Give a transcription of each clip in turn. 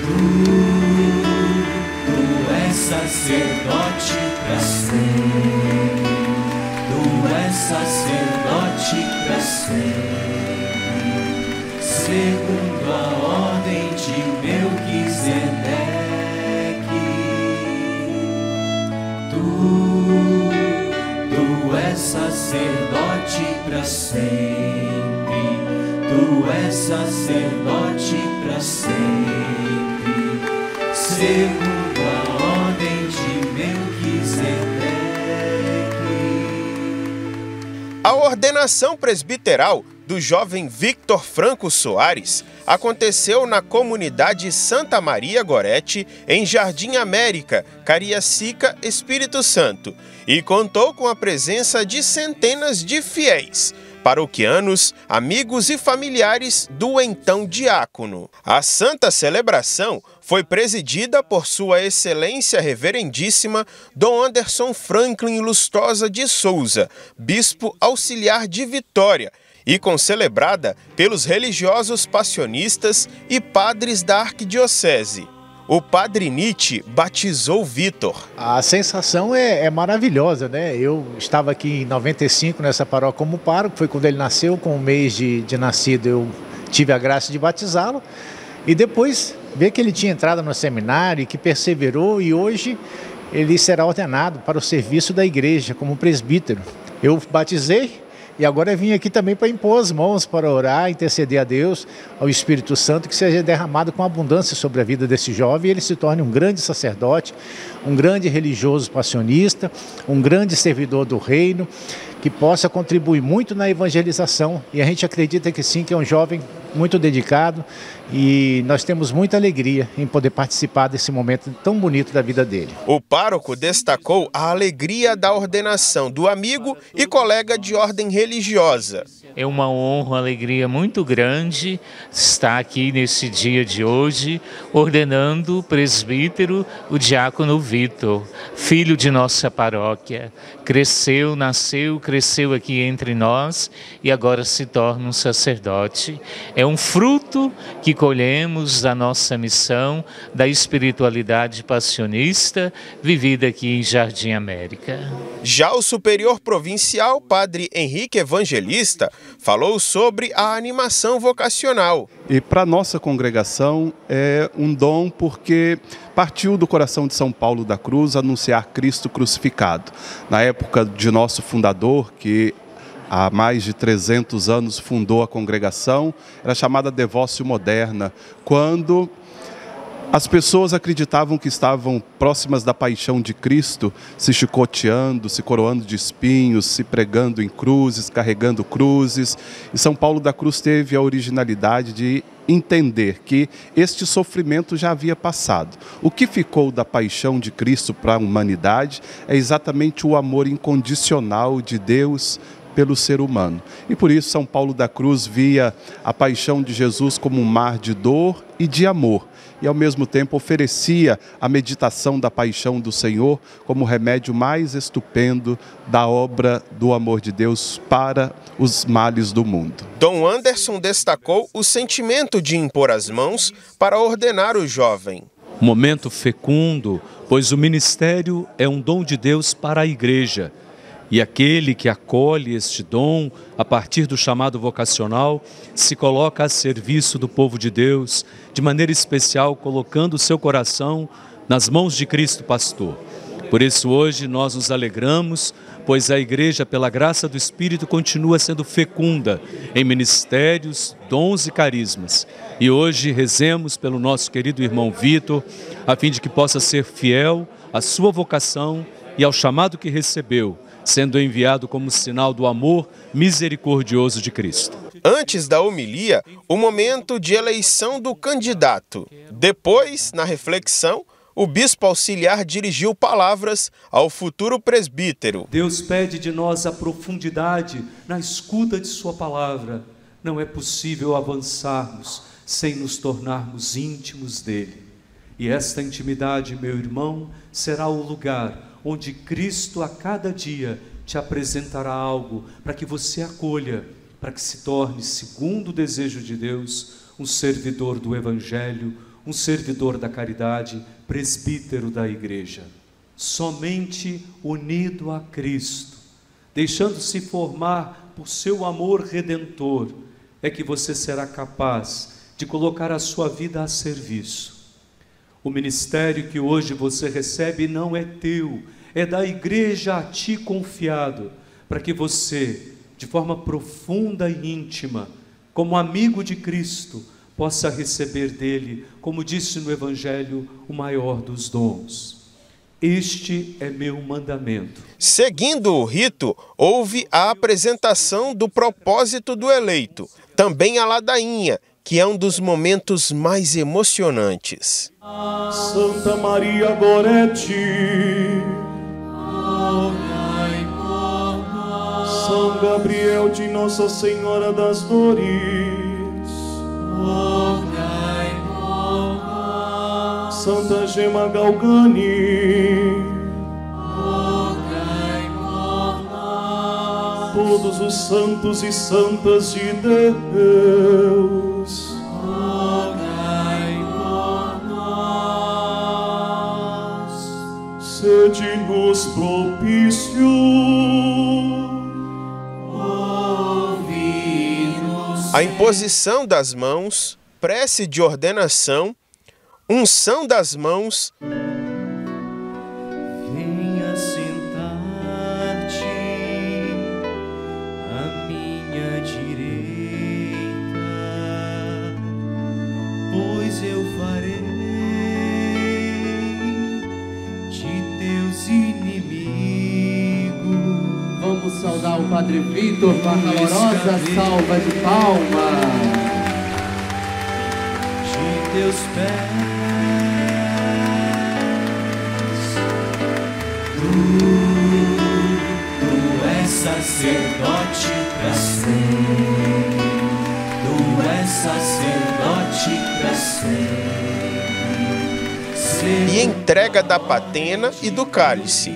Tu és sacerdote para sempre. Tu és sacerdote para sempre, segundo a ordem de Melquisedeque. Tu és sacerdote para sempre. Tu és sacerdote para sempre, segundo a ordem de Melquisedeque. A ordenação presbiteral do jovem Victor Franco Soares aconteceu na comunidade Santa Maria Gorete, em Jardim América, Cariacica, Espírito Santo, e contou com a presença de centenas de fiéis, paroquianos, amigos e familiares do então diácono. A santa celebração foi presidida por Sua Excelência Reverendíssima Dom Anderson Franklin Lustrosa de Souza, bispo auxiliar de Vitória, e concelebrada pelos religiosos passionistas e padres da arquidiocese. O padre Nietzsche batizou Vitor. A sensação é maravilhosa, né? Eu estava aqui em 95 nessa paróquia como pároco, foi quando ele nasceu, com um mês de nascido eu tive a graça de batizá-lo, e depois ver que ele tinha entrado no seminário e que perseverou, e hoje ele será ordenado para o serviço da igreja como presbítero. Eu batizei, e agora vim aqui também para impor as mãos, para orar, interceder a Deus, ao Espírito Santo, que seja derramado com abundância sobre a vida desse jovem e ele se torne um grande sacerdote, um grande religioso passionista, um grande servidor do reino, que possa contribuir muito na evangelização. E a gente acredita que sim, que é um jovem muito dedicado e nós temos muita alegria em poder participar desse momento tão bonito da vida dele. O pároco destacou a alegria da ordenação do amigo e colega de ordem religiosa. É uma honra, uma alegria muito grande estar aqui nesse dia de hoje, ordenando o presbítero, o diácono Vitor, filho de nossa paróquia. Cresceu, nasceu, cresceu aqui entre nós e agora se torna um sacerdote. É um fruto que colhemos da nossa missão, da espiritualidade passionista vivida aqui em Jardim América. Já o superior provincial, padre Henrique Evangelista, falou sobre a animação vocacional. E para a nossa congregação é um dom porque partiu do coração de São Paulo da Cruz anunciar Cristo crucificado. Na época de nosso fundador, que há mais de 300 anos fundou a congregação, era chamada Devócio Moderna, quando as pessoas acreditavam que estavam próximas da paixão de Cristo, se chicoteando, se coroando de espinhos, se pregando em cruzes, carregando cruzes. E São Paulo da Cruz teve a originalidade de entender que este sofrimento já havia passado. O que ficou da paixão de Cristo para a humanidade é exatamente o amor incondicional de Deus pelo ser humano. E por isso São Paulo da Cruz via a paixão de Jesus como um mar de dor e de amor. E ao mesmo tempo oferecia a meditação da paixão do Senhor como o remédio mais estupendo da obra do amor de Deus para os males do mundo. Dom Anderson destacou o sentimento de impor as mãos para ordenar o jovem. Momento fecundo, pois o ministério é um dom de Deus para a igreja. E aquele que acolhe este dom, a partir do chamado vocacional, se coloca a serviço do povo de Deus, de maneira especial colocando o seu coração nas mãos de Cristo Pastor. Por isso hoje nós nos alegramos, pois a igreja, pela graça do Espírito, continua sendo fecunda em ministérios, dons e carismas. E hoje rezemos pelo nosso querido irmão Vitor, a fim de que possa ser fiel à sua vocação e ao chamado que recebeu, sendo enviado como sinal do amor misericordioso de Cristo. Antes da homilia, o momento de eleição do candidato. Depois, na reflexão, o bispo auxiliar dirigiu palavras ao futuro presbítero. Deus pede de nós a profundidade na escuta de sua palavra. Não é possível avançarmos sem nos tornarmos íntimos dele. E esta intimidade, meu irmão, será o lugar onde Cristo a cada dia te apresentará algo para que você acolha, para que se torne, segundo o desejo de Deus, um servidor do Evangelho, um servidor da caridade, presbítero da igreja. Somente unido a Cristo, deixando-se formar por seu amor redentor, é que você será capaz de colocar a sua vida a serviço. O ministério que hoje você recebe não é teu, é da igreja a ti confiado, para que você, de forma profunda e íntima, como amigo de Cristo, possa receber dele, como disse no Evangelho, o maior dos dons. Este é meu mandamento. Seguindo o rito, houve a apresentação do propósito do eleito, também a ladainha, que é um dos momentos mais emocionantes. Santa Maria Gorete, rogai por nós. São Gabriel de Nossa Senhora das Dores, Rogai por nós. Santa Gema Galgani, Rogai por nós. todos os santos e santas de Deus, Rogai por nós. sede-nos propício. Ouvi-nos. A imposição das mãos, prece de ordenação, unção das mãos, Venha sentar-te à minha direita, pois eu farei de teus inimigos. Vamos saudar o Padre Vitor com a calorosa salva de palmas. De teus pés. Tu és sacerdote pra sempre. Tu és sacerdote pra sempre. e entrega da patena e do cálice.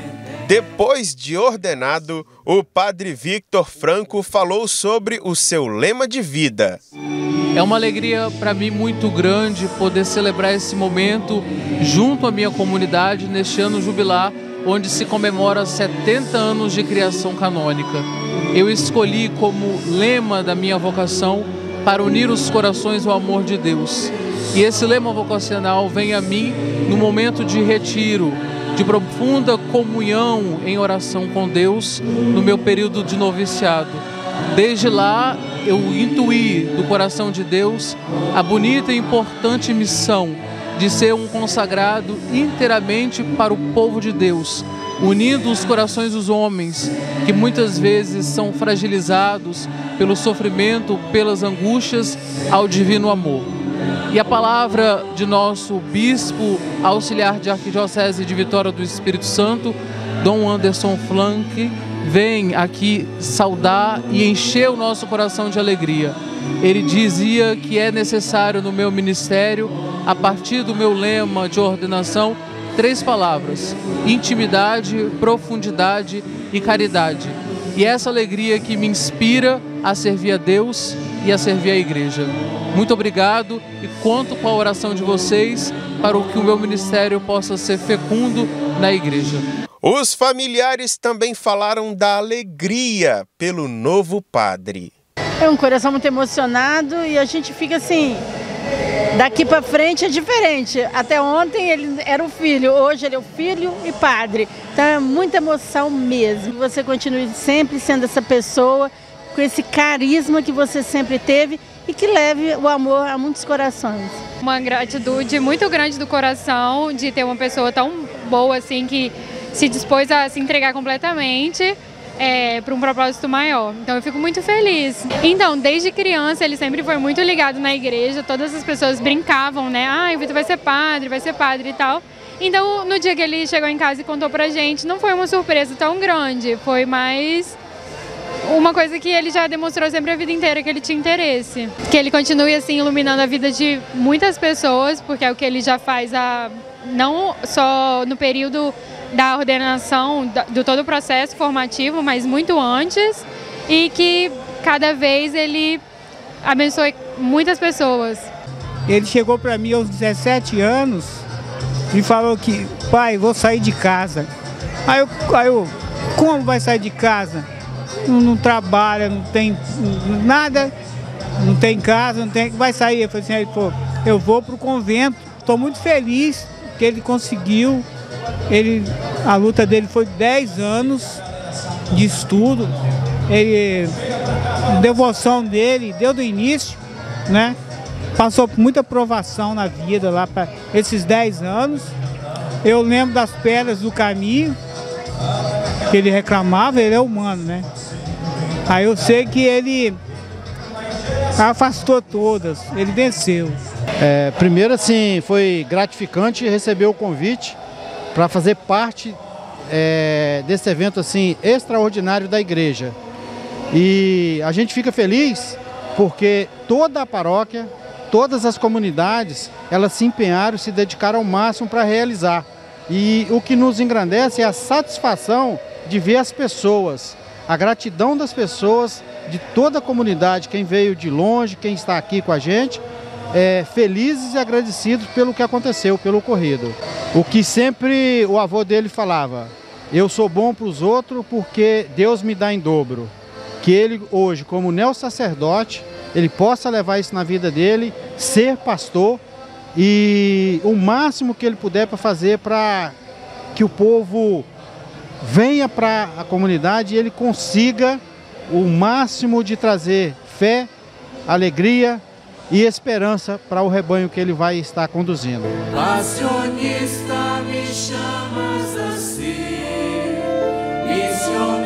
Depois de ordenado, o padre Victor Franco falou sobre o seu lema de vida. É uma alegria para mim muito grande poder celebrar esse momento junto à minha comunidade neste ano jubilar, onde se comemora 70 anos de criação canônica. Eu escolhi como lema da minha vocação para unir os corações ao amor de Deus. E esse lema vocacional vem a mim no momento de retiro, de profunda comunhão em oração com Deus no meu período de noviciado. Desde lá eu intuí do coração de Deus a bonita e importante missão de ser um consagrado inteiramente para o povo de Deus, unindo os corações dos homens que muitas vezes são fragilizados pelo sofrimento, pelas angústias, ao divino amor. E a palavra de nosso bispo auxiliar de Arquidiocese de Vitória do Espírito Santo, Dom Anderson Flanck, vem aqui saudar e encher o nosso coração de alegria. Ele dizia que é necessário no meu ministério, a partir do meu lema de ordenação, 3 palavras: intimidade, profundidade e caridade. E essa alegria que me inspira a servir a Deus e a servir a igreja. Muito obrigado e conto com a oração de vocês para que o meu ministério possa ser fecundo na igreja. Os familiares também falaram da alegria pelo novo padre. É um coração muito emocionado e a gente fica assim, daqui para frente é diferente. Até ontem ele era o filho, hoje ele é o filho e padre. Então é muita emoção mesmo. Você continue sempre sendo essa pessoa, com esse carisma que você sempre teve e que leve o amor a muitos corações. Uma gratitude muito grande do coração de ter uma pessoa tão boa assim que se dispôs a se entregar completamente para um propósito maior. Então eu fico muito feliz. Então, desde criança ele sempre foi muito ligado na igreja, todas as pessoas brincavam, né? Ah, o Vitor vai ser padre e tal. Então, no dia que ele chegou em casa e contou pra gente, não foi uma surpresa tão grande, foi mais uma coisa que ele já demonstrou sempre a vida inteira, que ele tinha interesse. Que ele continue assim iluminando a vida de muitas pessoas, porque é o que ele já faz não só no período da ordenação, do todo o processo formativo, mas muito antes, e que cada vez ele abençoe muitas pessoas. Ele chegou para mim aos 17 anos e falou que, pai, vou sair de casa. Aí eu como vai sair de casa? Não trabalha, não tem nada, não tem casa, não tem, vai sair. Eu falei assim, ele falou, eu vou para o convento. Estou muito feliz que ele conseguiu. A luta dele foi 10 anos de estudo. A devoção dele deu do início, né? Passou por muita provação na vida lá para esses 10 anos. Eu lembro das pedras do caminho que ele reclamava, ele é humano, né? Aí eu sei que ele afastou todas, ele venceu. Primeiro, assim, foi gratificante receber o convite para fazer parte desse evento assim extraordinário da igreja. E a gente fica feliz porque toda a paróquia, todas as comunidades, elas se empenharam, se dedicaram ao máximo para realizar. E o que nos engrandece é a satisfação de ver as pessoas, a gratidão das pessoas, de toda a comunidade, quem veio de longe, quem está aqui com a gente, felizes e agradecidos pelo que aconteceu, pelo ocorrido. O que sempre o avô dele falava, eu sou bom para os outros porque Deus me dá em dobro. Que ele hoje, como neo-sacerdote, ele possa levar isso na vida dele, ser pastor e o máximo que ele puder para fazer para que o povo venha para a comunidade e ele consiga o máximo de trazer fé, alegria e esperança para o rebanho que ele vai estar conduzindo. Passionista, me chamas a ser missionário.